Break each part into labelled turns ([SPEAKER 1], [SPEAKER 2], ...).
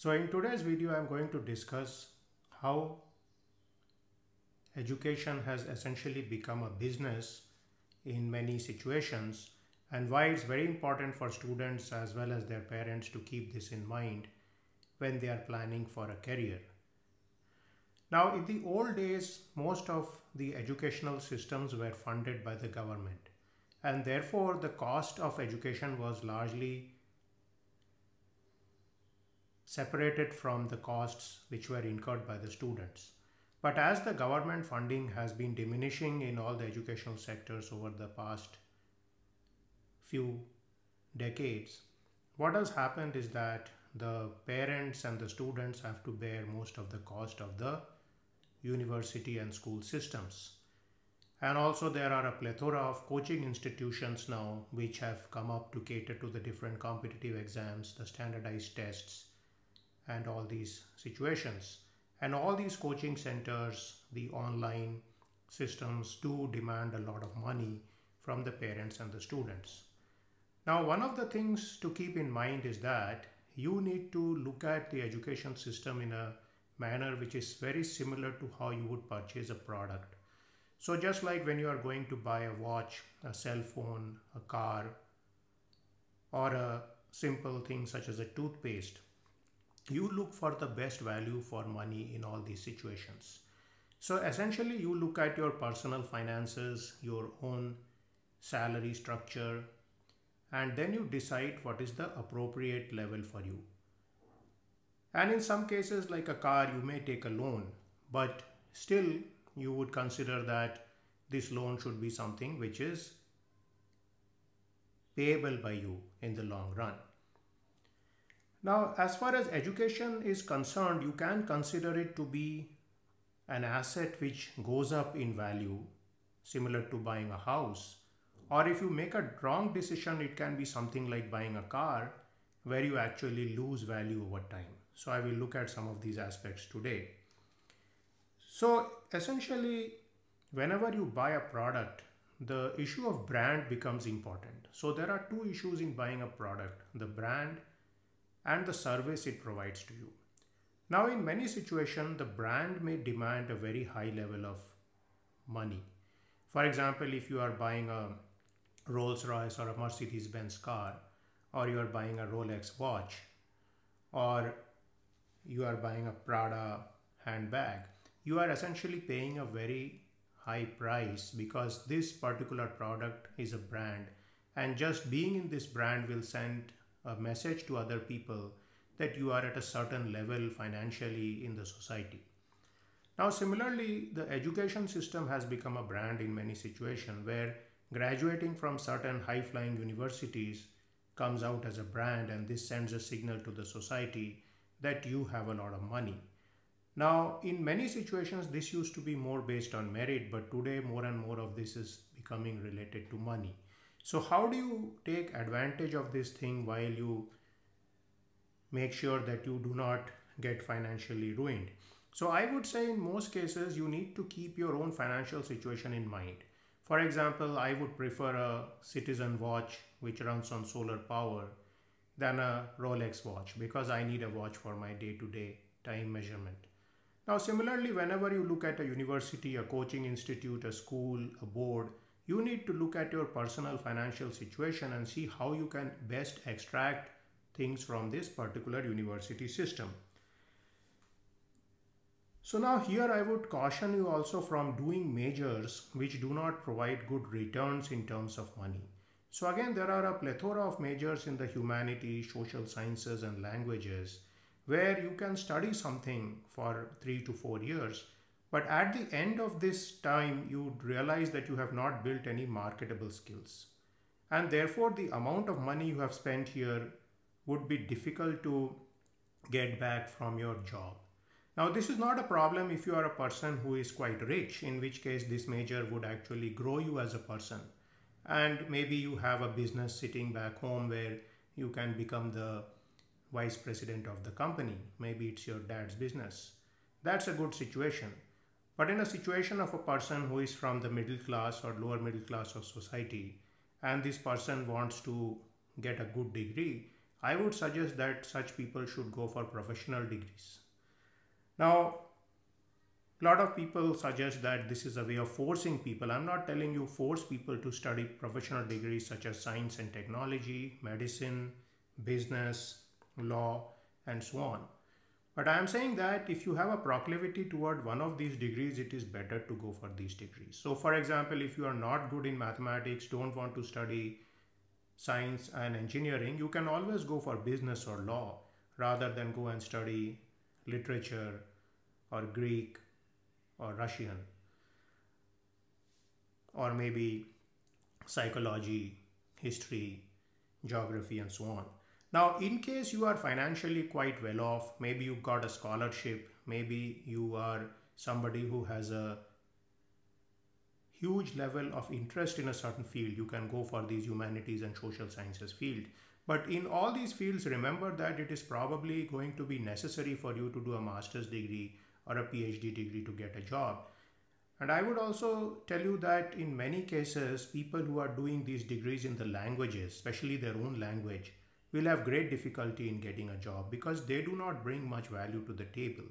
[SPEAKER 1] So in today's video, I'm going to discuss how education has essentially become a business in many situations and why it's very important for students as well as their parents to keep this in mind when they are planning for a career. Now, in the old days, most of the educational systems were funded by the government, and therefore the cost of education was largely separated from the costs which were incurred by the students. But as the government funding has been diminishing in all the educational sectors over the past few decades, what has happened is that the parents and the students have to bear most of the cost of the university and school systems. And also there are a plethora of coaching institutions now which have come up to cater to the different competitive exams, the standardized tests, and all these situations. And all these coaching centers, the online systems do demand a lot of money from the parents and the students. Now, one of the things to keep in mind is that you need to look at the education system in a manner which is very similar to how you would purchase a product. So just like when you are going to buy a watch, a cell phone, a car, or a simple thing such as a toothpaste, you look for the best value for money in all these situations. So essentially you look at your personal finances, your own salary structure, and then you decide what is the appropriate level for you. And in some cases, like a car, you may take a loan, but still you would consider that this loan should be something which is payable by you in the long run. Now, as far as education is concerned, you can consider it to be an asset which goes up in value, similar to buying a house. Or if you make a wrong decision, it can be something like buying a car where you actually lose value over time. So I will look at some of these aspects today. So essentially, whenever you buy a product, the issue of brand becomes important. So there are two issues in buying a product: the brand and the service it provides to you. Now, in many situations, the brand may demand a very high level of money. For example, if you are buying a Rolls-Royce or a Mercedes-Benz car, or you are buying a Rolex watch, or you are buying a Prada handbag, you are essentially paying a very high price because this particular product is a brand, and just being in this brand will send a message to other people that you are at a certain level financially in the society. Now, similarly, the education system has become a brand in many situations where graduating from certain high-flying universities comes out as a brand, and this sends a signal to the society that you have a lot of money. Now, in many situations, this used to be more based on merit, but today more and more of this is becoming related to money. So how do you take advantage of this thing while you make sure that you do not get financially ruined? So I would say in most cases, you need to keep your own financial situation in mind. For example, I would prefer a Citizen watch which runs on solar power than a Rolex watch because I need a watch for my day-to-day time measurement. Now, similarly, whenever you look at a university, a coaching institute, a school, a board, you need to look at your personal financial situation and see how you can best extract things from this particular university system. So now here I would caution you also from doing majors which do not provide good returns in terms of money. So again, there are a plethora of majors in the humanities, social sciences, and languages where you can study something for 3 to 4 years. But at the end of this time, you realize that you have not built any marketable skills. And therefore, the amount of money you have spent here would be difficult to get back from your job. Now, this is not a problem if you are a person who is quite rich, in which case this major would actually grow you as a person. And maybe you have a business sitting back home where you can become the vice president of the company. Maybe it's your dad's business. That's a good situation. But in a situation of a person who is from the middle class or lower middle class of society, and this person wants to get a good degree, I would suggest that such people should go for professional degrees. Now, a lot of people suggest that this is a way of forcing people. I'm not telling you force people to study professional degrees such as science and technology, medicine, business, law, and so on. But I am saying that if you have a proclivity toward one of these degrees, it is better to go for these degrees. So for example, if you are not good in mathematics, don't want to study science and engineering, you can always go for business or law rather than go and study literature or Greek or Russian or maybe psychology, history, geography, and so on. Now, in case you are financially quite well off, maybe you got a scholarship, maybe you are somebody who has a huge level of interest in a certain field, you can go for these humanities and social sciences field. But in all these fields, remember that it is probably going to be necessary for you to do a master's degree or a PhD degree to get a job. And I would also tell you that in many cases, people who are doing these degrees in the languages, especially their own language, will have great difficulty in getting a job because they do not bring much value to the table.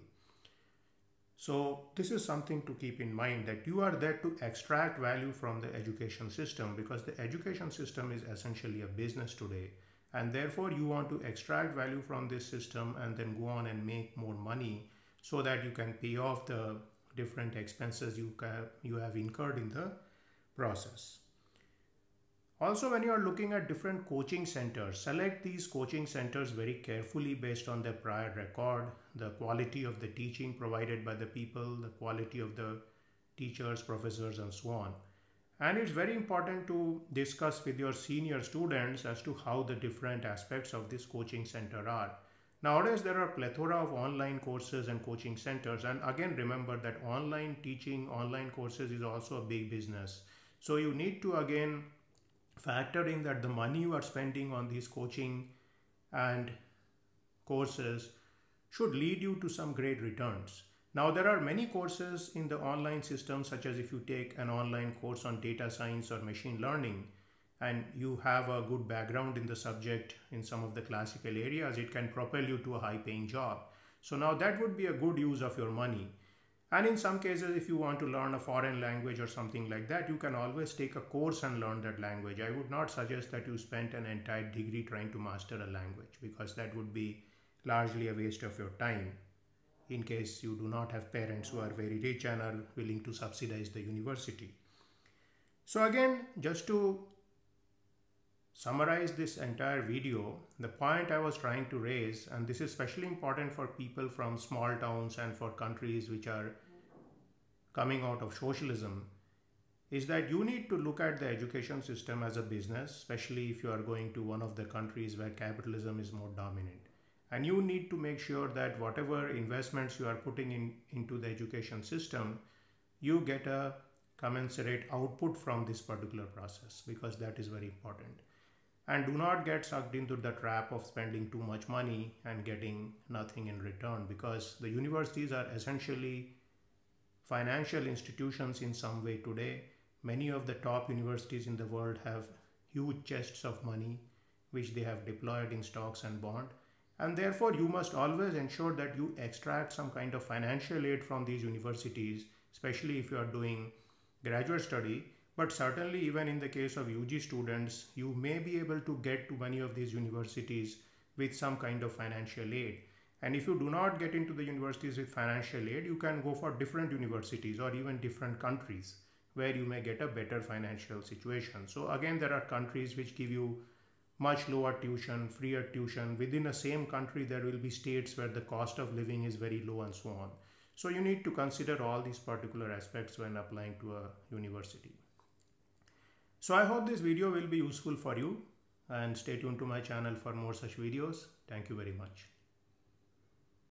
[SPEAKER 1] So this is something to keep in mind, that you are there to extract value from the education system, because the education system is essentially a business today. And therefore you want to extract value from this system and then go on and make more money so that you can pay off the different expenses you have incurred in the process. Also, when you are looking at different coaching centers, select these coaching centers very carefully based on their prior record, the quality of the teaching provided by the people, the quality of the teachers, professors, and so on. And it's very important to discuss with your senior students as to how the different aspects of this coaching center are. Nowadays, there are a plethora of online courses and coaching centers. And again, remember that online teaching, online courses is also a big business. So you need to again factor in that the money you are spending on these coaching and courses should lead you to some great returns. Now, there are many courses in the online system, such as if you take an online course on data science or machine learning, and you have a good background in the subject in some of the classical areas, it can propel you to a high paying job. So now that would be a good use of your money. And in some cases, if you want to learn a foreign language or something like that, you can always take a course and learn that language. I would not suggest that you spend an entire degree trying to master a language, because that would be largely a waste of your time, in case you do not have parents who are very rich and are willing to subsidize the university. So again, just to summarize this entire video, the point I was trying to raise, and this is especially important for people from small towns and for countries which are coming out of socialism, is that you need to look at the education system as a business, especially if you are going to one of the countries where capitalism is more dominant. And you need to make sure that whatever investments you are putting into the education system, you get a commensurate output from this particular process, because that is very important. And do not get sucked into the trap of spending too much money and getting nothing in return, because the universities are essentially financial institutions in some way today. Many of the top universities in the world have huge chests of money which they have deployed in stocks and bonds. And therefore you must always ensure that you extract some kind of financial aid from these universities, especially if you are doing graduate study. But certainly even in the case of UG students, you may be able to get to many of these universities with some kind of financial aid. And if you do not get into the universities with financial aid, you can go for different universities or even different countries where you may get a better financial situation. So again, there are countries which give you much lower tuition, freer tuition. Within the same country, there will be states where the cost of living is very low and so on. So you need to consider all these particular aspects when applying to a university. So I hope this video will be useful for you, and stay tuned to my channel for more such videos. Thank you very much.